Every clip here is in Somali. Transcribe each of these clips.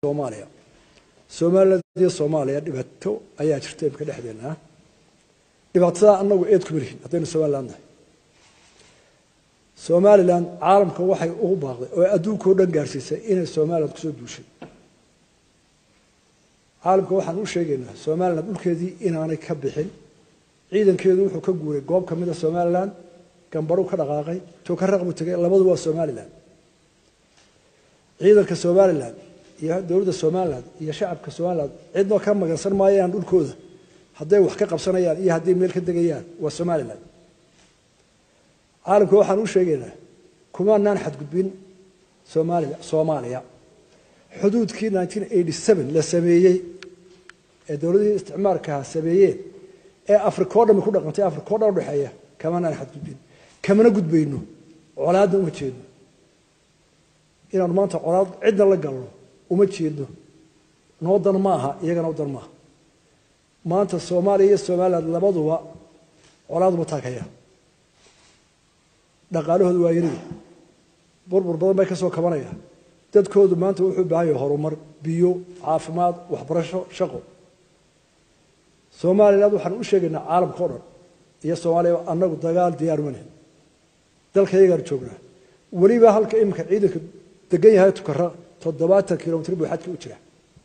Soomaaliya Soomaaliya Soomaaliya dhibaato ayaa jirtay ka dhexdeena dhibaatada anagu eed ku barihin hadaynu Soomaaliland caalamka waxay ugu baaqday oo adduunka oo dhan gaarsiisay inay Soomaaliland ku soo duushay caalamka waxaan u sheegaynaa Soomaaliland dhulkeedii inaanay ka bixin ciidankeedu wuxuu ka guuray goob kamid ah Soomaaliland gambaru ka dhaqaaqay to ka raqbu tagay labadu waa Soomaaliland ciidanka Soomaaliland iyo dawladda Soomaaliland iyo shacabka Soomaaliland cidna ka magansan maayaan dhulkooda haday wax ka qabsanayaan iyo haday meel ka degayaan waa Soomaaliland caalamka waxaan u sheegaynaa kuma naan xad gudbin Soomaaliya xuduudkii 1987 la sameeyay ee dawladda isticmaalka sameeyay ee Afrika oo dhan ku dhaqantay Afrika oo dhan u dhaxeeya kama naan xad gudbin kamana gudbayno colaadna uma jeedno inaan maanta colaad cidna la galno uma jeedno noodan maaha iyagana wadan maaha maanta Soomaaliya iyo Soomaaliland labaduba colaad ma taagaya dhaqaalahoodu waa yiri burbur badan bay ka soo kabanaya dadkoodu maanta wuxuu baahay horumar biyo caafimaad waxbarasho shaqo Soomaaliland waxaan u sheegaynaa caalamka oo dhan iyo Soomaaliya anagu dagaal diyaar u nahay dalkayga joognaa waliba halka imka ciidanka degan yahay tukara 7 kiiloomitir buu xadka u jira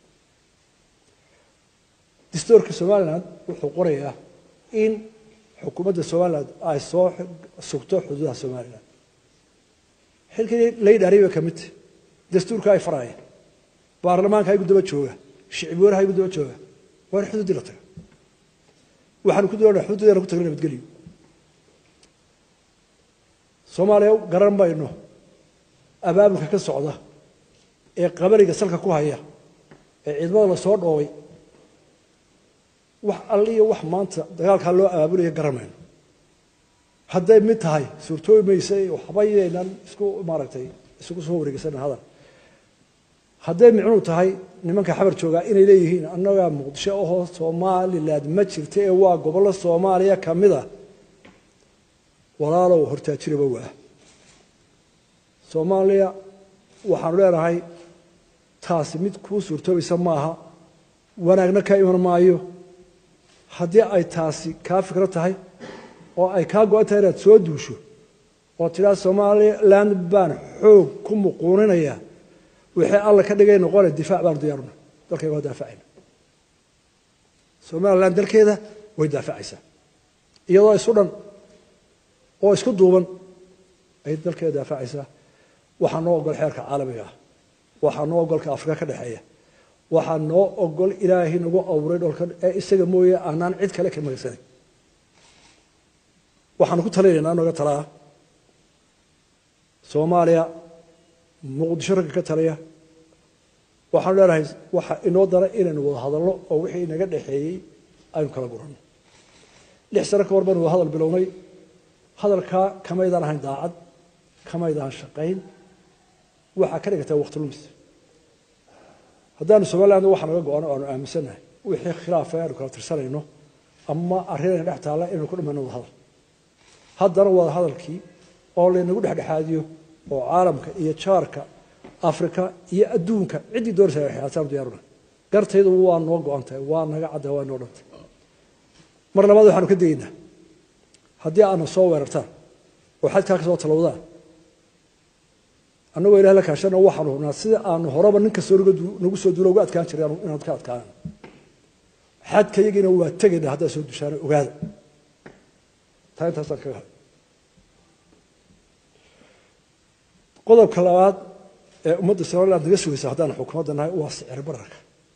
dastuurka Soomaaliland wuxuu qorayaa in xukuumadda Soomaaliland ay soo sugto xuduudaha Soomaaliland xilkii leeyahay kamid dastuurka ay faraayeen baarlamaanka ay gudaba jooga shicib waraha ay gudaba jooga war xuduud la taga waxaan ku doonayaa xuduudda ku tagay nabadgelyo Soomaaliya garan bayno abaabulka ka socda ee qabariga salka ku haya ee ciidamada la soo dhoobay wax alliyo wax maanta dagaalka loo abaabulay garamayno haday mid tahay suurtooy meysay waxbayeenan isku maaragtay isugu soo wareegsan hadal haday micnu tahay nimanka xabar jooga inay leeyihiin annaga Muqdisho oo Soomaaliland ma jirto ee waa gobol Soomaaliya kamida walaalow hortaajiraba waa Soomaaliya waxaan leeyahay taasi mid ku suurtoobaysa maaha wanaagna ka iman maayo haddii ay taasi ka fikro tahay oo ay ka go'aatay inaad soo duusho oo tira Soomaaliland baan xoog ku muquuninaya wixii alla ka dhigay noqon difaac baan diyaarna dalkayga waa daafacayna Soomaaliland dalkeeda way daafacaysaa iyadoo isu dhan oo isku duuban ay dalkeeda daafacaysaa waxaan noo ogol xeerka caalamiga ah waxaan noo ogolka Afrika ka dhaxeeya waxaan noo ogol Ilaahay nagu awray dhulka ee isaga mooyee aanan cid kale ka magsanay waxaan ku talinaynaa naga talaa Soomaaliya Muqdisho ka talaya waxaan leeyahay waxa inoo dara inaynu wada hadalno oo wixii naga dhaxeeyay aynu kala gurano 6 sano ka hor baan wada hadal bilownay hadalka kama idaan ahayn daacad kama idaan shaqayn waxa ka dhigtay waqti lumis haddaan Soomaaliland waxa naga go'aan oo aanu aaminsanahay wixii khilaaf ah kala tirsanayno ama arrin dhex taala inuu ku dhameeyo wada hadal haddana wada hadalkii oo leenagu dhexdhexaadiyo oo caalamka iyo jaarka Afrika iyo adduunka cidii doorsay xiyaataan diyaaruna gartaydu waa noo go'antay waa naga cadaa waa noo dhantay mar labaad waxaanu ka deeynaa haddii aanu soo weerartaan oo xadka ka soo talowdaan annagu ilaahay la kaashana waxaanu hubnaa sida aanu horeba ninka soo nagu soo duulo uga adkaan jiray inaad ka adkaan xadkayagina waa tagaynaa hadda soo dushaan ogaada taantaas ka qodobka labaad ee ummadda Soomaaliland laga sugaysa haddaan xukuumadanahay waa sicir bararka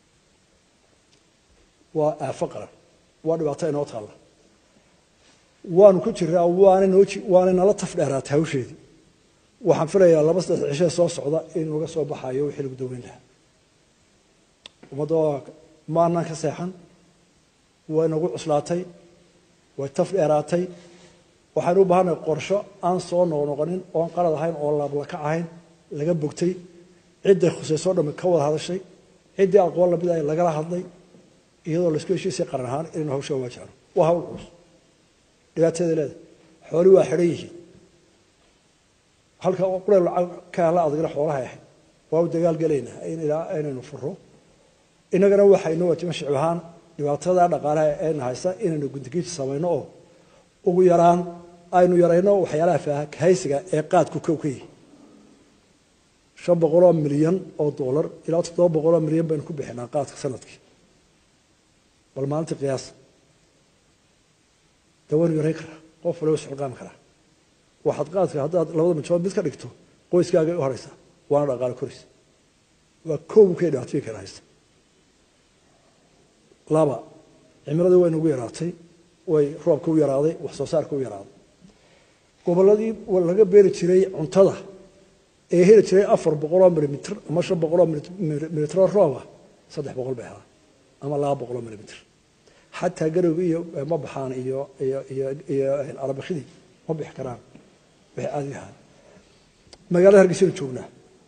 waa aafaqra waa dhibaato inoo taala waan ku jiraa waana nala taf dheeraatay hawsheedii waxaan filayaa 2-3 cisho soo socda in laga soo baxayo wixii lagu daweyn lahaa ummadda maana ka seexan way nagu cuslaatay way taf dheeraatay waxaan u baahanahay qorsho aan soo noqonin oo qalad ahayn oo la ka ahayn laga bogtay cidda khusayso dham ka wada hadashay cidda aqoon la biday laga hadlay iyadoo la isku heshiisay qaran ahaan in hawsha waajahno waa hawl cusub dhibaatada leedahay xooli waa xidhan yihiin halka oo qura lacag ka la adagna xoolaha waa dagaal galayna in ilaa aynu furo inagana waxaynu wajima shicbahan dhibaatada dhaqaalaha ee haysta inaynu gundigiis sameeyno oo ugu yaraan aynu yarayno waxyaalaha haysiga ee qaadku kowkay 500 milyan oo dollar ilaa 700 milyan baynu ku bixinaa qaadka sanadkii bal maalintii qiyaas dawar yaray kara qof loo socdaan kara waxaad qaadka haddaad labada mijood mid ka dhigto qoyskaaga u horeysa waana dhaqaale koris waa kowkay dhaatay kara haysta laba cimiladu way nagu yaraatay way roobku u yaraaday wax soo saarku u yaraaday goboladii laga beeri jiray cuntada ee heli jiray 400 mm ama 500 mm rooba 300 baa ama 200 mm حتى قالوا إيه ما بحان إيه العربخدي ما بيحكران بهذه ما قال هرجسين شوفنا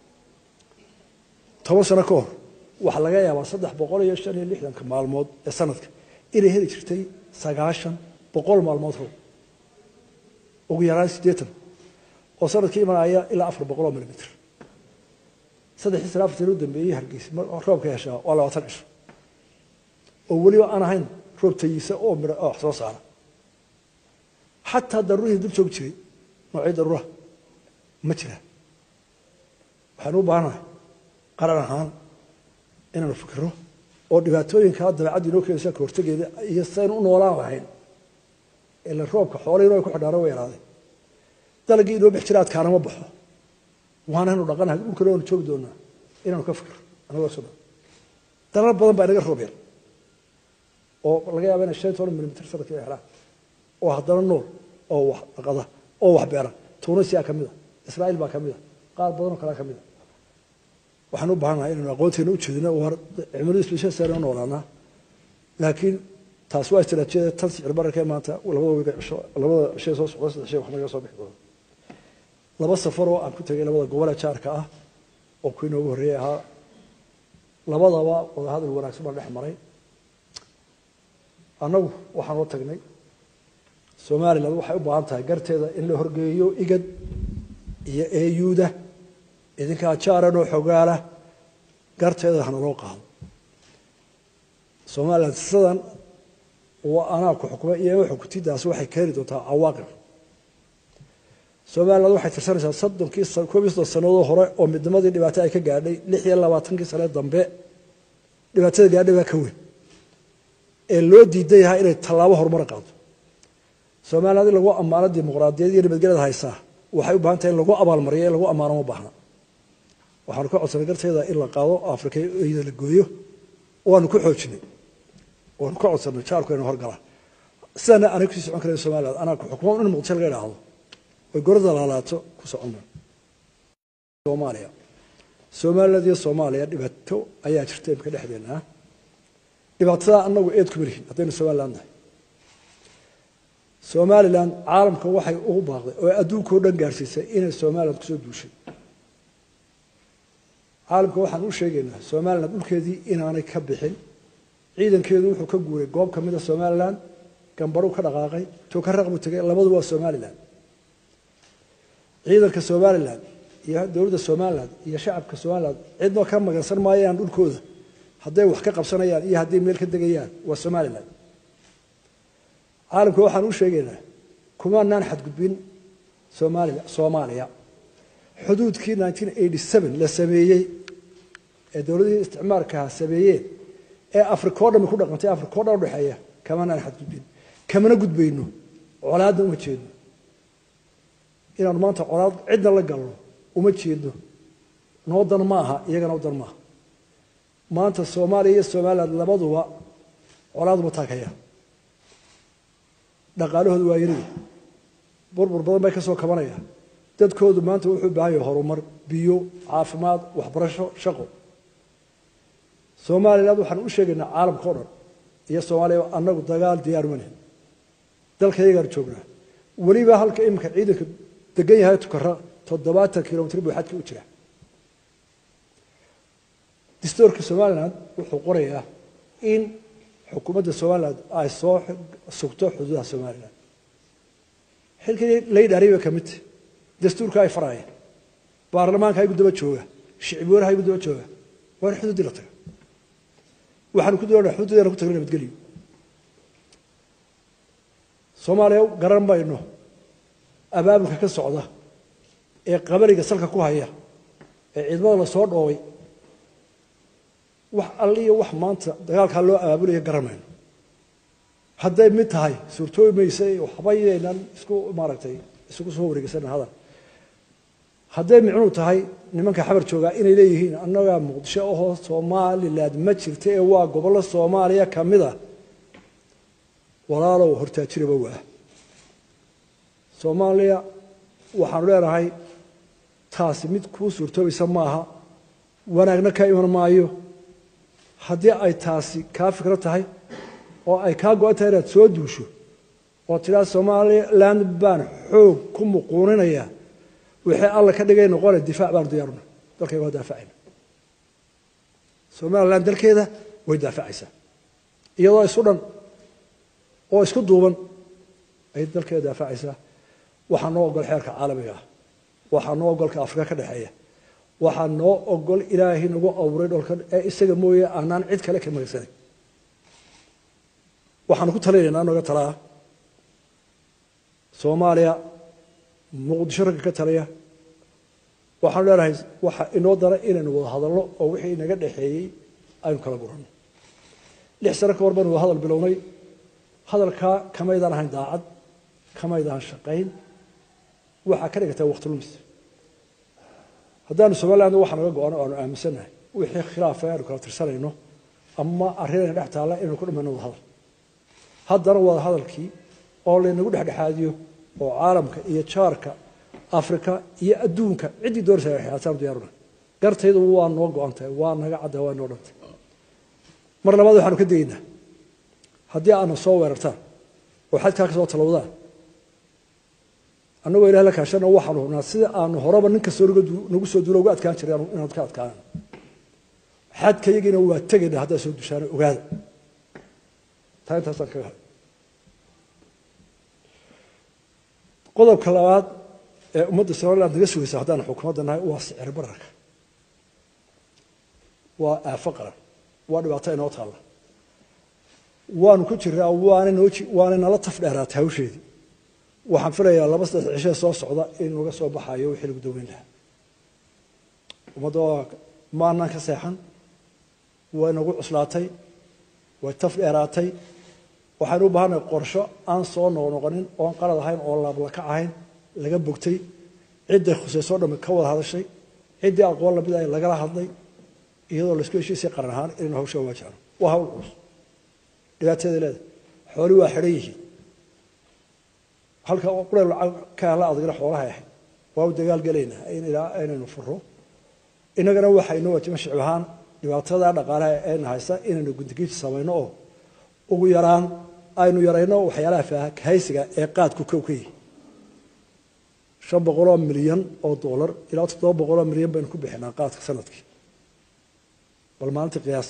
تواصلنا كور وحلاقة يا صدق بقول يشتري اللي إحنا كمال مود السنة إلى هذي شرتي سجاشن بقول مال مود هو وغيران سديتن وصارت كي من عيا إلى 400 ملم صدق حساب تلود بيه هرجس ما راب كيشا ولا وترش أولي أنا هين روبتيسا أو من أحساس على حتى ضروري يدب شو بتشي نوعيد الروح متله حنوب أنا قرر هان إن نفكره أو دبعتوين كهذا عادي لو كيسا كورتجي يستينون ولا وحين إلا الروب كحوالي روح كحدارة ويراضي تلاقي لو باحترات كانوا مبحوا وأنا نرجعنا ممكن نشوف دونا إن نفكر أنا وصلنا ترى بدنا بنرجع روبير oo laga yaabo in 5 mm sanadkii xira oo hadana nool oo wax qada oo wax beera Tunisia kamida Israa'iil baa kamida qaar badan oo kala kamida waxaan u baahanahay inaan aqoonteena u jeedino war cimilada isbedesha saaran noolaana laakiin taas waa istiraatiijiyada tan sicir bararka maanta labada shay soo socda shay wax naga soo bixi doona laba safar oo aan ku tagay labada gobol ee jaarka ah oo ku inoogu horeeyay ahaa labadaba wada hadal wanaagsan baa dhex maray anagu waxaan u tagnay Soomaaliland waxay u baahan tahay garteeda in la horgeeyo igad iyo eeyuuda idinka jaaran oo xogaala garteeda hana loo qaado Soomaaliland sidan waa ana ku xukumay iyo xukuntidaas waxay keeni doontaa cawaaqib Soomaaliland waxay tirsanaysaa 30 sanadood hore oo midnimadii dhibaato ay ka gaadhay 26 sano dambe dhibaatada gaadhay waa ka weyn ee loo diiday yahay inay talaabo horumar qaado Soomaaliland lagu amaano dimuqraadiyad iyo nabadgelyada haysa waxay u baahan tahay in lagu abaalmariyo lagu amaano ma baahna waxaan ku codsanay garteeda in la qaado Afrika iyo la gooyo oo aan ku xoojinay oo ku codsanay jaarku inuu horgala sidana anigu ku socon karay Soomaaliland ana ku xukumo in muqdisho laga dhaahdo oo gorda laalaato ku socono Soomaaliland iyo Soomaaliya dhibaato ayaa jirtay ka dhexdeena dhibaatada anagu eed ku barihin hadaynu Soomaaliland caalamka waxay ugu baaqday oo adduunka oo dhan gaarsiisay inay Soomaaliland ku soo duushay caalamka waxaan u sheegaynaa Soomaaliland dhulkeedii inaanay ka bixin ciidankeedu wuxuu ka guuray goob kamid ah Soomaaliland gambaru ka dhaqaaqay to ka raqbu tagay labadu waa Soomaaliland ciidanka Soomaaliland iyo dawladda Soomaaliland iyo shacabka Soomaaliland cidna ka magansan maayaan dhulkooda hadday wax ka qabsanayaan iyo hadday meel ka degayaan waa Soomaaliland caalamka waxaan u sheegaynaa kuma naan xadgudbin Soomaaliya xuduudkii 1987 la sameeyay ee dawladda isticmaalka sameeyay ee Afrika oo dhan ku dhaqantay Afrika oo dhan u dhaxeeya kama naan xadgudbin kamana gudbayno colaadna uma jeedno inaan maanta colaad cidna la galno uma jeedno noodan maaha iyagana wadan maaha maanta Soomaaliya iyo Soomaaliland labaduba colaad ma taagaya dhaqaalahoodu waa yiri burbur badan bay ka soo kabanaya dadkoodu maanta wuxuu baahan yahay horumar biyo caafimaad waxbarasho shaqo Soomaaliland waxaan u sheegaynaa caalamka oo dhan iyo Soomaaliya anagu dagaal diyaar ma nahay dalkayga joognaa waliba halka imka ciidanka degan yahay tukara 70 kilomitir buu xadka u jira dastuurka Soomaaliland wuxuu qorayaa in xukuumadda Soomaaliland ay soo sugto xuduudaha Soomaaliland xilkii la yiraahdo kamid dastuurka ay farayeen baarlamaanka ay gudaba jooga shicib waraha igu daba jooga waa in xuduudii la taga waxaan ku doonaynaa xuduudeena ku tagna nabadgelyo soomaaliya garan bayno abaabulka ka socda ee qabariga salka ku haya ee ciidamada la soo dhoobay wax alliyo wax maanta dagaalkaa loo abaabulaya garan mayno hadday mid tahay suurtoobi maysa waxba inaynan isku maaragtay isugu soo wareegsana hadal hadday micnuu tahay nimanka xabar joogaa inay leeyihiin annagaa muqdisho ahoo somaliland ma jirta ee waa gobollo soomaaliya ka mid a walaalow hortaajiraba waa soomaaliya waxaanu leenahay taasi mid kuu suurtoobaysa maaha wanaagna ka iman maayo haddii ay taasi kaa fikro tahay oo ay kaa go-an tahay inaad soo duusho oo tidhaa somaliland baan xoog ku muquuninayaa wixii alla ka dhigay noqone difaac baanu diyaaruna dalkayga waa daafacayna somaliland dalkeeda way daafacaysaa iyadoo isu dhan oo isku duuban ayay dalkeeda daafacaysaa waxaa noo ogol xeerka caalamiga ah waxaa noo ogolka afrika ka dhexeeya waxaa noo ogol ilaahay nagu abuuray dholkan ee isaga mooye aanaan cid kale ka magaysanin waxaanu ku talinaynaa nooga talaa soomaaliya muqdisho ragga ka talaya waxaanu leenahay waxa inoo dara inaynu wada hadalno oo wixii inaga dhexeeyey aynu kala guranno 6 sano ka hor baanu wada hadal bilownay hadalkaa kamaydaan ahayn daacad kamaydaan shaqayn waxaa ka dhigata waqti lumis haddaanu somaliland waxa naga go-ano aanu aaminsannahay wixii khilaafa aanu kala tirsanayno ama arrinayna dhex taalla inaynu ku dhamayno wada hadal haddana wada hadalkii oo laynagu dhexdhexaadiyo oo caalamka iyo jaarka afrika iyo adduunka ciddii doonaysa xiyaataan diyaaruna gartaydu waa noo go-an tahay waa naga cadda waa noo dhantay mar labaad waxaanu ka dayeynaa haddii aana soo weerartaan oo xadkaa ka soo talowdaan annagoo ilaah la kaashana waxaanu hubnaa sida aanu horeba nin kastoo nagu soo duulo uga adkaan jiray inaanu ka adkaanano xadkayagiina waa tegaynaa haddaa soo dushaana ogaada taa intaasaan kaga hay qodobka labaad ee ummadda somaliland naga sugaysa haddaan xukuumadda nahay waa sicir bararka waa aafo qaran waa dhibaato inoo taalla waanu ku jiraa waana nala taf dheeraatay hawsheedii waxaan filayaa 2-3 cisho soo socda in laga soo baxayo wixii lagu daweyn lahaa ummadda maanaan ka seexan way nagu cuslaatay way taf dheeraatay waxaan u baahanay qorsho aan soo noqonin oo aan qalad ahayn oo laablaka ahayn laga bogtay cidday khuseysoo dhammi ka wada hadashay ciddii aqoon lamid ay lagala hadlay iyadoo laisku heshiisay qaran ahaan inaynu hawsha waajahno waa hawl culus dhibaateeda leeda xooli waa xidhan yihiin halka qureel lacag ka hela adagna xoolaha ahayd waa u dagaal gelaynaa inaynu furo innagana waxaa inoo waajima shicib ahaan dhibaatada dhaqaalaha ayna haysta inaynu gundigiij samayno oo ugu yaraan aynu yarayno waxyaalaha faahaysiga ee qaadku kow ka yihi 500 milyan oo dollar ilaa 700 milyan baynu ku bixinaa qaadka sanadkii bal maalintii qiyaas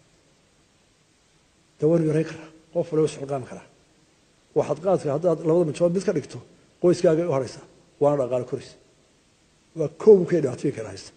dawaan yaray kara qof waliba isxilqaan kara waxaad qaadka haddaad labada mijood mid ka dhigto qoyskaaga u haraysaa waana dhaqaale koris waa kow ka dhibaatooyin kala haysta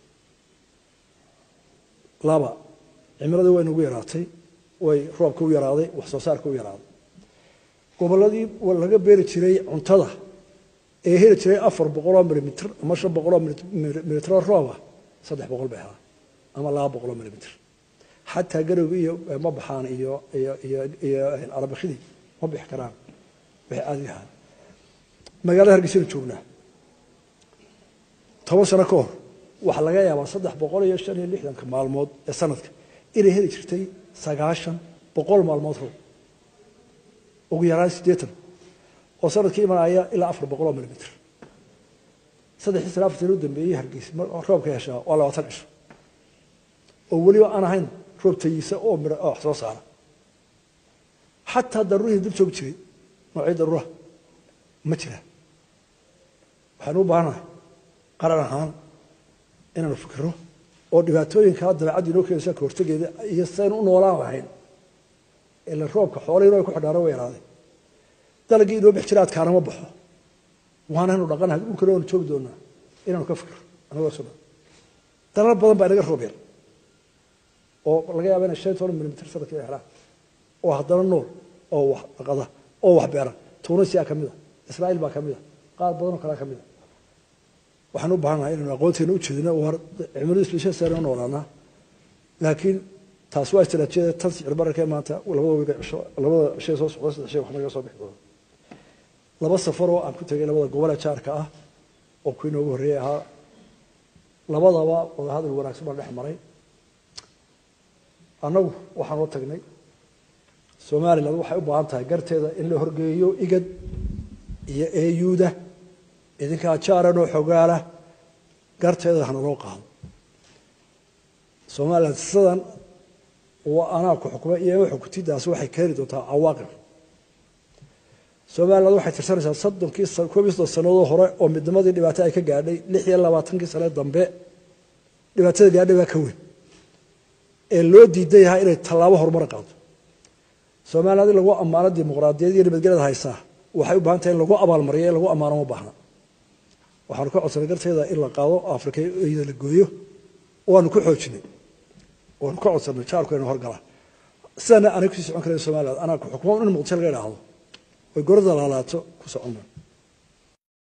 laba cimiladii way nagu yaraatay way roobka u yaraaday wax soo saarka u yaraaday gobolladii laga beeri jiray cuntada ee heli jiray 400 milimitir ama 500 milimitir roob ah 300 bay helaan ama 200 milimitir xataa garowga iyo ma baxaan iyo arabakhdii ma bixi karaan waxay aadi ahaan magaalada hargeysa joognaa 10 sano ka hor waxa laga yaabaa 365 maalmood ee sanadka inay heli jirtay 90 maalmood roob ugu yaraan 80 oo sanadkii imanaya ilaa 400 milimitir saddex israaftii u dambeeyay hargeysa roobka yeeshaa waa 20 cisho oo waliba aan ahayn roob tayisa oo miro wax soo saara xataa daruurihii dib joog jiray noocyada daruuraha ma jiraan waxaan u baahanahay qaran ahaan inaanu fikiro oo dhibaatooyinka dabeecadda inoo keenaysa ka hortageeda iyo sayn u noolaan lahayn ilaa roobka xoolaha inoo ku xidhaaro way yaraaday dalagii inoo bix jiraad kaana ma baxo waana inuu dhaqanahay dhulkana waanu joogi doonaa inaanu ka fikiro anagoo soo dalal badan baa inaga roob yar oo laga yaabo inay 15 millimeter sanadkii xiraan oo haddana nool oo wax dhaqada oo wax beera Tunisia ka mid ah Israa'iil baa ka mid ah qaar badan oo kale ka mid ah waxaan u baahanahay inaan aqoonteena u jeedino war cimilada isla saaran noolaana laakiin taas waa istiraatiijiyada tan sicir bararka maanta labada shay soo socda saddex shay wax naga soo bixi doona laba safar oo aan ku tagay labada gobol ee jaarka ah oo ku inoogu horeeyay ahaa labadaba wada hadal wanaagsan baa dhex maray annagu waxaan u tagnay Soomaaliland waxay u baahan tahay garteeda in la horgeeyo igad iyo AU-da idinka jaaran oo xogaala garteeda hana loo qaado Soomaaliland sidan waa anaa ku xukumay iyo xukuntidaas waxay keeni doontaa cawaaqib Soomaaliland waxay tirsanaysaa 30 sanado hore oo midnimadii dhibaato ay ka gaadhay 26 sano dambe dhibaatada gaadhay waa ka weyn ee loo diiday yahay inay tallaabo horumar qaado Soomaaliland lagu amaano dimuqraadiyad iyo nabadgelyada haysaa waxay u baahan tahay in lagu abaalmariyo lagu amaano ma baahna waxaan ku codsanay garteeda in la qaado Afrika iyo la gooyo oo aan ku xoojinay oo aan ku codsanay jaarku inuu horgala sana aniga ku socon karay Soomaaliland ana ku xukumo in muqdisho laga dhaahdo way gorada laalaato ku socono